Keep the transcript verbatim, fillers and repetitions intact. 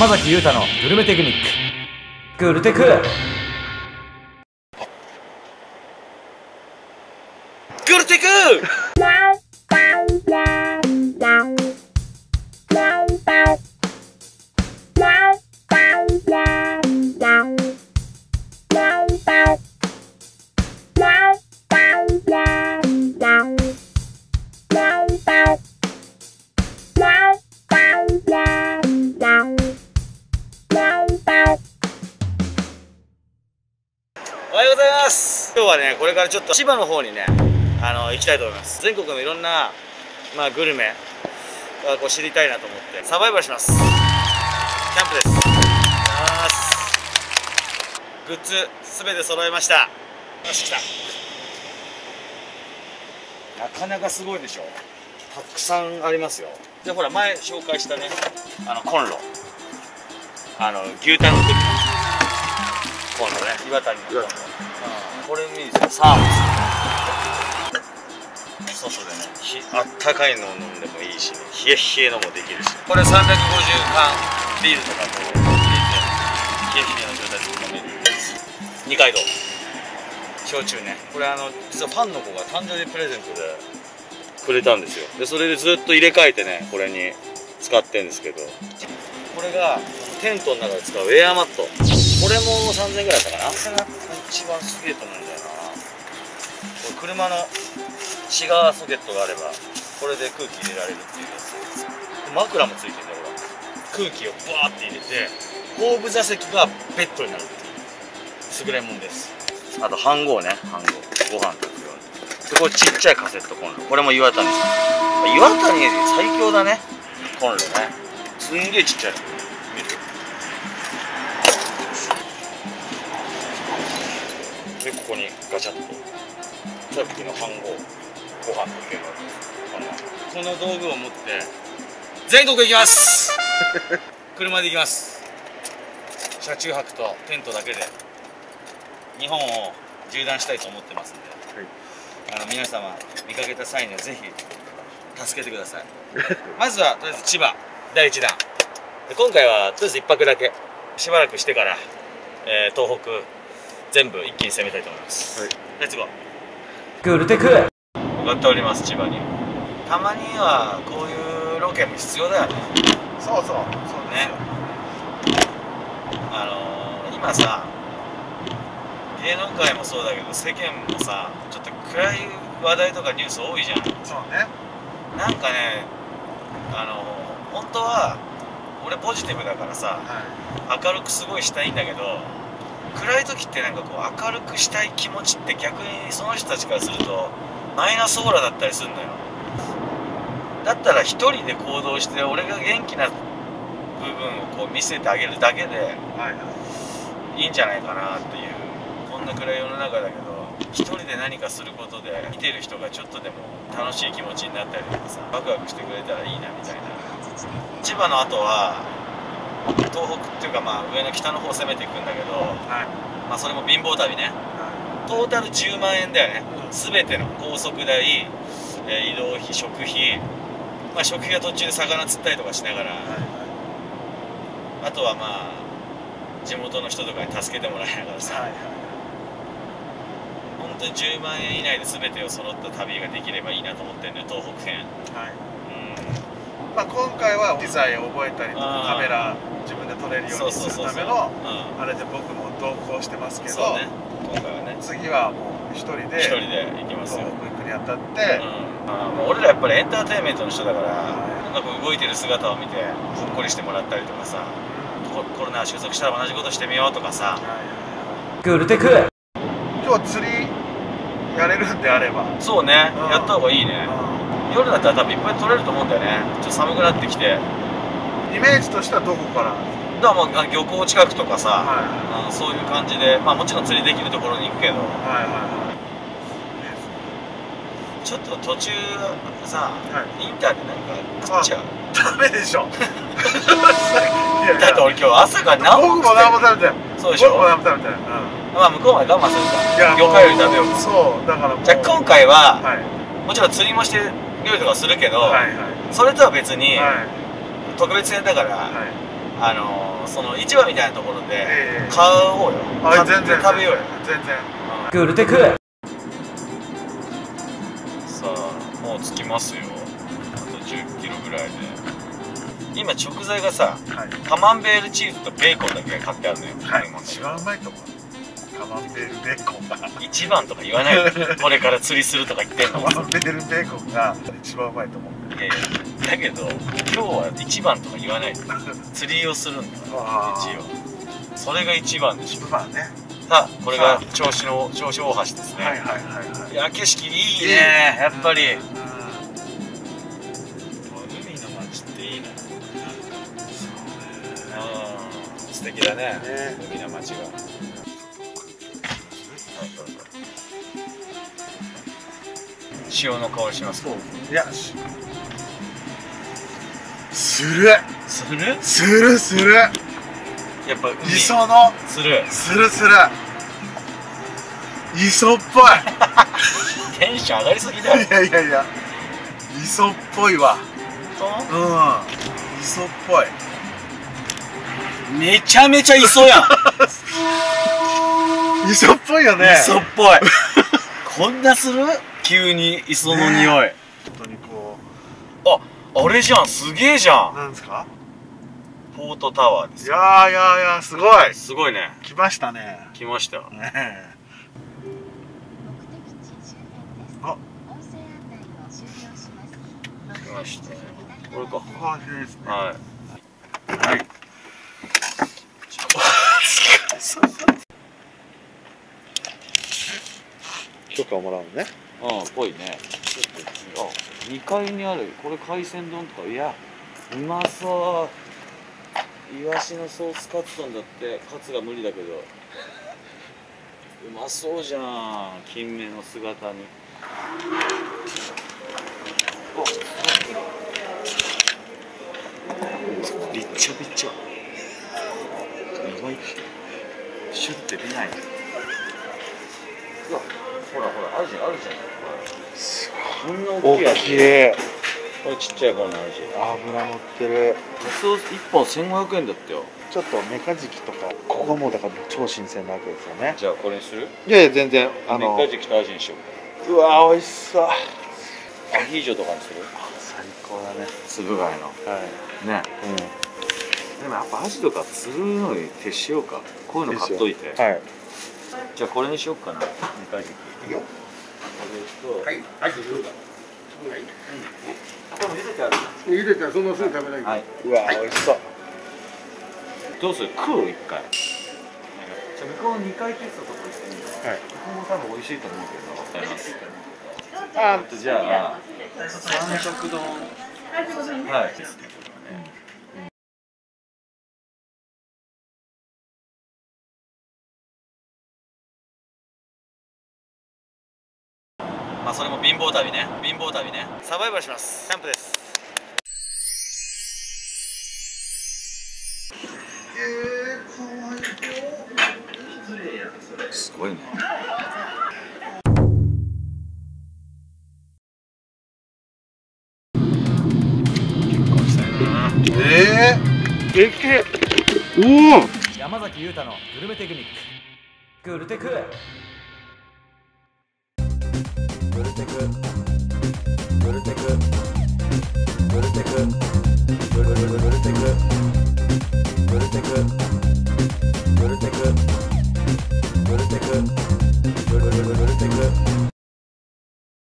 山崎裕太のグルメテクニック、グルテク。 グルテクおはようございます。今日はね、これからちょっと千葉の方にね、あの行きたいと思います。全国のいろんな、まあ、グルメをこう知りたいなと思ってサバイバルします。キャンプです。グッズすべて揃えました。よし、来た。なかなかすごいでしょ。たくさんありますよ。で、ほら前紹介したね、あのコンロ、あの牛タンの時のコンロね、岩谷のコンロ、うん、これ見るとサーモス、外でね、あったかいのを飲んでもいいし、ね、冷え冷えのもできるし、これさんびゃくごじゅうかんビールとかこう入れて冷え冷えの状態で飲める二階堂焼酎ね。これあの実はファンの子が誕生日プレゼントでくれたんですよ。でそれでずっと入れ替えてね、これに使ってるんですけど、これがテントの中で使うエアマット、これもさんぜんえんぐらいだったかな。これが一番すげえと思うんだよな。これ車のシガーソケットがあればこれで空気入れられるっていうやつ。枕もついてるんだよ。空気をバーって入れて後部座席がベッドになるっていう優れもんです。あと飯盒ね、飯盒、ご飯炊くように。でこれちっちゃいカセットコンロ、これも岩谷さん、岩谷最強だね、コンロね。すんげえちっちゃいの見る。でここにガチャッとさっきの飯盒、ご飯炊けるわけです。この道具を持って全国行きます車で行きます。車中泊とテントだけで日本を縦断したいと思ってますんで、はい、あの皆様見かけた際にはぜひ助けてくださいまずはとりあえず千葉だいいちだんで、今回はとりあえずいっぱくだけ、しばらくしてから、えー、東北全部一気に攻めたいと思います、はい、レッツゴー。 グルテク向かっております、千葉に。たまにはこういうロケも必要だよね。そうそうそうね。あのー、今さ芸能界もそうだけど世間もさちょっと暗い話題とかニュース多いじゃん。そうね。なんかね、あのー、本当は俺ポジティブだからさ、はい、明るくすごいしたいんだけど、暗い時ってなんかこう明るくしたい気持ちって逆にその人たちからするとマイナスオーラだったりするのよ。だったら一人で行動して俺が元気な部分をこう見せてあげるだけでいいんじゃないかなっていう。こんな暗い世の中だけど一人で何かすることで見てる人がちょっとでも楽しい気持ちになったりとかさ、ワクワクしてくれたらいいなみたいな。千葉の後は東北っていうか、まあ上の北の方攻めていくんだけど、はい、まあそれも貧乏旅ね、はい、トータルじゅうまんえんだよね、全ての高速代、えー、移動費、食費、まあ、食費は途中で魚釣ったりとかしながら、はい、あとはまあ地元の人とかに助けてもらいながらさ、はい、本当にじゅうまんえん以内で全てを揃った旅ができればいいなと思ってるね、東北編。はい、うん、まあ今回は機材を覚えたりとかカメラ自分で撮れるようにするためのあれで僕も同行してますけど、そうね、今回はね、次はもう一人で一人で行きますよ、東北行くにあたって、うん、あもう俺らやっぱりエンターテインメントの人だから、音楽動いてる姿を見てほっこりしてもらったりとかさ、コ, コロナ収束したら同じことしてみようとかさ、 グルテク。 今日は釣りやれるんであれば、そうね、 うん、やった方がいいね、うん、夜だったら多分いっぱい撮れると思うんだよね。ちょっと寒くなってきて、 イメージとしてはどこから？ だからもう漁港近くとかさ、はい、うん、そういう感じで、まあもちろん釣りできるところに行くけど、はいはいはい、ちょっと途中さ、はい、インターで何か食っちゃう？ ダメでしょだって俺今日朝から何も僕も何も食べてない。 そうでしょ。 僕も何も食べてない、うん、 まあ向こうまで我慢するか、魚介より食べようか。 そうだからもう、じゃあ今回は、はい、もちろん釣りもして料理とかするけど、はいはい、それとは別に、はい、特別編だから、はい、 あのー、その市場みたいなところでええ買おうよ。 あ、 買って全然食べようよ。 全然。 グルテクさあもう着きますよ。あとじゅっキロぐらいで。今食材がさ、 はいカマンベールチーズとベーコンだけ買ってあるのよ。 はい、一番うまいと思う。カマンベールベーコンが。 一番とか言わないで。これから釣りするとか言ってんカの。 マンベールベーコンが一番うまいと思う。 いやいやだけど今日は一番とか言わないで。釣りをするんだからあ一応。それが一番でしょ。 まあね。 さあこれが銚子の銚子大橋ですね。 はいはいはいはい。 いや景色いいねやっぱり。 うん海の街っていいな。うん素敵だねね海の街が。潮の香りしますか。 いや、しするするするするやっぱ海磯のするするする磯っぽい。 テンション上がりすぎだよ。 いやいやいや、磯っぽいわ。 本うん、磯っぽい。 当めちゃめちゃ磯やん。 磯っぽいよね。 磯っぽい。こんなする急に磯の匂い、 本当にこああれじゃんすげえじゃう、なんですか。 ん。ポートタワーですよ。 いやーいやーいやー、すごい。 すごいね。 来ましたね。 来ました。 ねえ。あ、 来ましたね。これか。 ここですね。 はい。 はい。許可をもらうのね。 うん、ぽいね。あ、にかいにある。これ海鮮丼とか、いや、うまそう。イワシのソースカツ丼だって、カツが無理だけど。うまそうじゃん。金目の姿に。びっちゃびちゃ。意外とシュッて出ない。うわ、ほらほら、あるじゃん、あるじゃん。こんな大きいやつ。 大きい。 これちっちゃい方のあるし。 油乗ってる。 そう、一本千五百円だったよ。 ちょっとメカジキとか、ここがもうだから超新鮮なわけですよね。 じゃあこれにする？ いやいや全然あの。 メカジキとアジにしよう。 うわー美味しそう。 アヒージョとかにする？ 最高だね。 つぶ貝の。 はい。 ね。 うん。 でもやっぱアジとか釣るのに徹しようか。こういうの買っといて。 はい。 じゃあこれにしようかな。メカジキ。いいよ。これと。はい。はい。はい。うん。これも茹でてある。 茹でたらそんなすぐ食べないけど。 はい。 うわー美味しそう。 どうする？食う一回。じゃあ向こう二回消すとこ行ってみよう。 はい。 ここも多分美味しいと思うけど。 あえっとじゃあ三色丼。はい。まあそれも貧乏旅ね。貧乏旅ね。サバイバルします。キャンプです。すごいね。 えー、でけおお。 山崎裕太のグルメテクニックグルテクグルテクグルテクグルテクグルグルグルテクグルテクグルテク